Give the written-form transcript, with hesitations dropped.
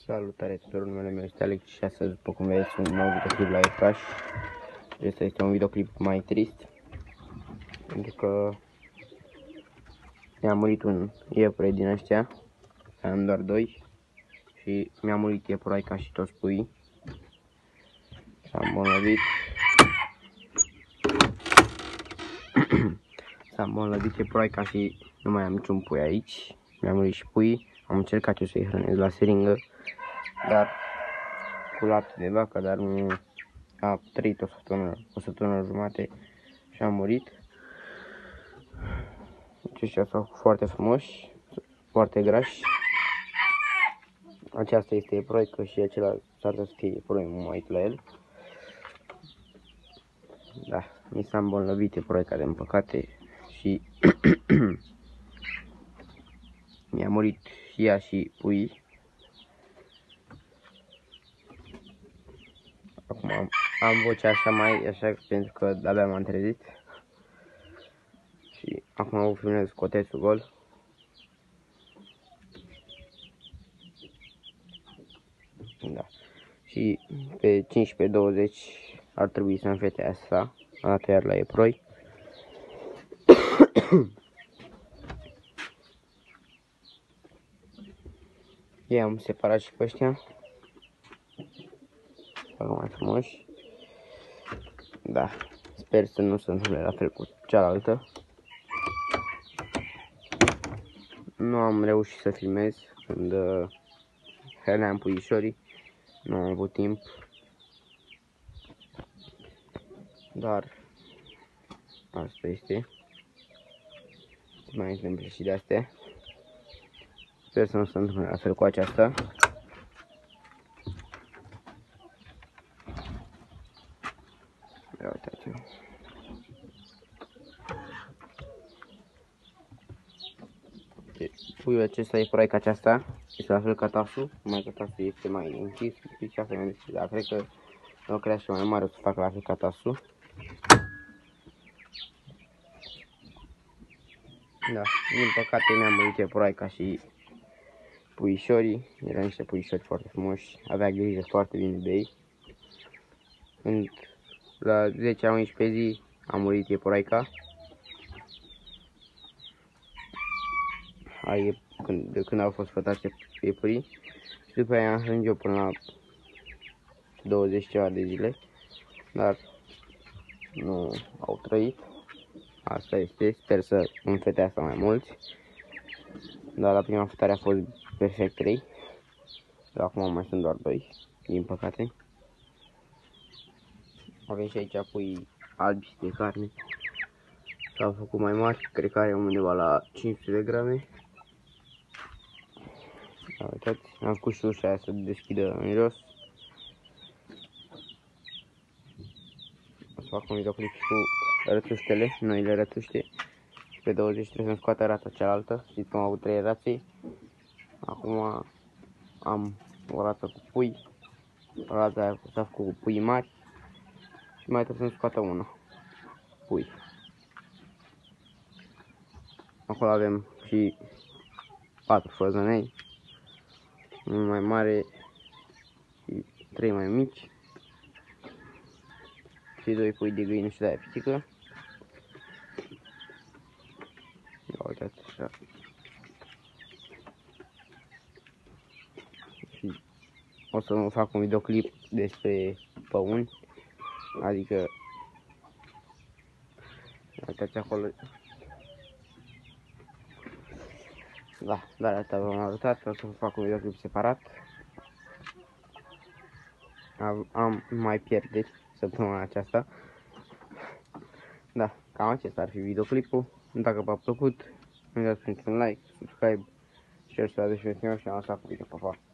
Salutare tuturor, numele meu este Alex și astăzi, după cum vedeți, un nou videoclip la Efraș. Acesta este un videoclip mai trist, pentru că mi-a murit un iepure din ăștia, am doar 2, și mi-a murit iepuraica și toți puii. S-a îmbolnăvit. S-a îmbolnăvit iepuraica și nu mai am niciun pui aici. Mi-a murit și puii. Am încercat eu să-i hrănesc la seringă, dar cu lapte de vacă, dar nu a trăit o săptămână jumate și a murit. Aceștia sunt foarte frumoși, foarte grași. Aceasta este iepuroică și acela s-ar să fie iepuroi, mă uit la el. Da, mi s-a îmbolnăvit iepuroica, din păcate, și mi-a murit și ea și puii. Acum am vocea așa pentru că de-abia m-am trezit. Și acum vă filmez cotețul gol. Da. Și pe 15-20 ar trebui să înfete asta, a tăiat la iepuroi. I-am separat și pe ăștia. Fac mai frumoși. Da. Sper să nu se întâmple la fel cu cealaltă. Nu am reușit să filmez când hrăneam puișorii. Nu am avut timp. Dar asta este. Se mai întâmplă și de astea. Sper să nu se întâmple la fel cu aceasta. Ia uitați-o. Puiul acesta e puraica aceasta. Este la fel ca tasul. Numai că tasul este mai închis. Și asta mi-am deschis. Dar cred că o creaște mai mare o să fac la fel ca tasul. Da, din păcate mi-a murit iepuraica și puișorii. Erau niște puișori foarte frumoși. Avea grijă foarte bine de ei. Când la 10-11 zi a murit iepuraica. De când au fost fătați iepurii. Și după aia am hrănit eu până la 20 ceva de zile. Dar nu au trăit. Asta este, sper să înfetească mai mulți. Dar la prima fătare a fost perfect 3. Dar acum mai sunt doar 2, din păcate. Avem și aici pui albi de carne. S-au făcut mai mari, cred că are undeva la 500 de grame. Da, uitați, am pus și ușa aia să deschidă în jos. O să fac un videoclip și cu rătuștele, noile rătuște. Și pe 20 trebuie să-mi scoată rata cealaltă. Știți că am avut 3 rații. Acum am o rată cu pui. Rata aia s-a făcut cu pui mari. Și mai trebuie să-mi scoată una. Pui. Acolo avem și 4 făzănei. Unul mai mare și 3 mai mici. Și 2 pui de găină și de-aia pisică. Ia uitați așa. Și o să fac un videoclip despre păuni. Adică uitați acolo. Da, dar asta v-am arătat. O să fac un videoclip separat. Am mai pierderi săptămâna aceasta. Da, cam acesta ar fi videoclipul. Dacă v-a plăcut, nu uitați să un like, subscribe, share și la și am lăsat cu video. Pa, pa!